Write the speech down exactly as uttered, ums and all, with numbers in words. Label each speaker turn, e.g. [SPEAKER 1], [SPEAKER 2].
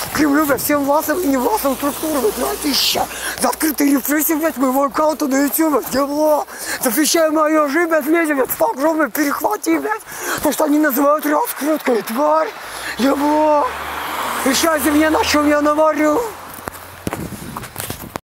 [SPEAKER 1] Кремлю, блядь, всем властным и невластным структурам, блядь, тысяча. За открытые репрессии, блядь, моего аккаунта на ютубе, ебло. Запрещаю мою жизнь, блядь, лезем, блядь, фак, жопы, перехвати, блядь. То, что они называют раскруткой, тварь, ебло. Решайте мне, на чем я наварю.